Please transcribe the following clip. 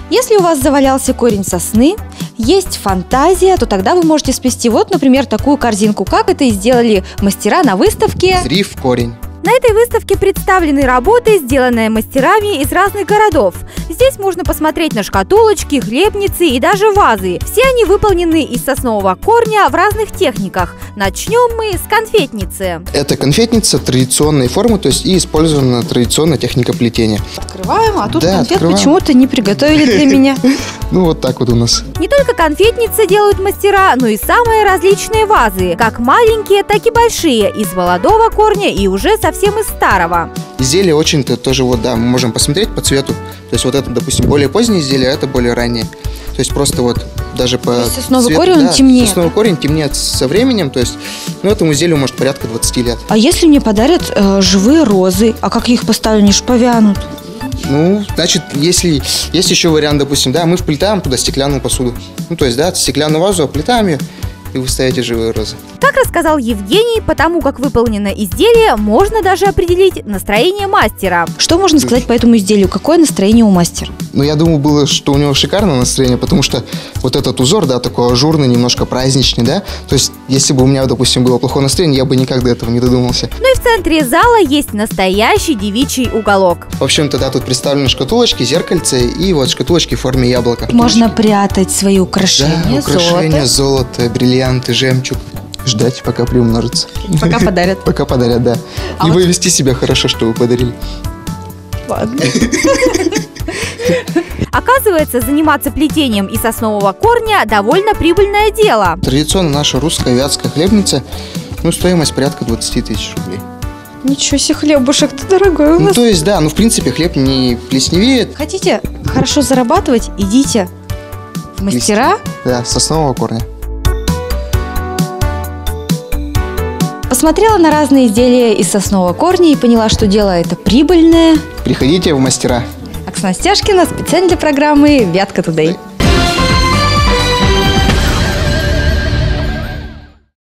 Если у вас завалялся корень сосны, есть фантазия, то тогда вы можете сплести вот, например, такую корзинку, как это и сделали мастера на выставке «Срив корень». На этой выставке представлены работы, сделанные мастерами из разных городов. Здесь можно посмотреть на шкатулочки, хлебницы и даже вазы. Все они выполнены из соснового корня в разных техниках. Начнем мы с конфетницы. Это конфетница традиционной формы, то есть и использована традиционная техника плетения. Открываем, а тут Да, конфет открываем. почему-то не приготовили для меня. Ну вот так вот у нас. Не только конфетницы делают мастера, но и самые различные вазы, как маленькие, так и большие, из молодого корня и уже совсем из старого. Изделие очень-то тоже вот, да, мы можем посмотреть по цвету. То есть вот это, допустим, более позднее изделие, а это более раннее. То есть просто вот даже по сосновый цвету, корень, он темнеет. Сосновый корень темнеет со временем, то есть, ну, этому изделию может порядка 20 лет. А если мне подарят живые розы, а как я их поставлю, они ж повянут? Ну, значит, если есть еще вариант, допустим, да, мы вплетаем туда стеклянную посуду. Ну, то есть, да, стеклянную вазу оплетаем ее, и вы ставите живые розы. Как рассказал Евгений, потому как выполнено изделие, можно даже определить настроение мастера. Что можно сказать по этому изделию? Какое настроение у мастера? Ну, я думаю, было, что у него шикарное настроение, потому что вот этот узор, да, такой ажурный, немножко праздничный, да. То есть, если бы у меня, допустим, было плохое настроение, я бы никак до этого не додумался. Ну и в центре зала есть настоящий девичий уголок. В общем-то, да, тут представлены шкатулочки, зеркальце и вот шкатулочки в форме яблока. Можно прятать свои украшения, да, украшения, золото, бриллианты, жемчуг. Ждать, пока приумножится. Пока подарят. Пока подарят, да. И вы вести себя хорошо, что вы подарили. Ладно. Оказывается, заниматься плетением из соснового корня довольно прибыльное дело. Традиционно наша русская вятская хлебница, ну, стоимость порядка 20 тысяч рублей. Ничего себе, хлебушек-то дорогой у нас. Ну, то есть, да, ну, в принципе, хлеб не плесневеет. Хотите хорошо зарабатывать, идите в мастера. Да, соснового корня. Посмотрела на разные изделия из соснового корня и поняла, что дело это прибыльное. Приходите в мастера. Оксана Стяжкина специально для программы «Вятка Тудей».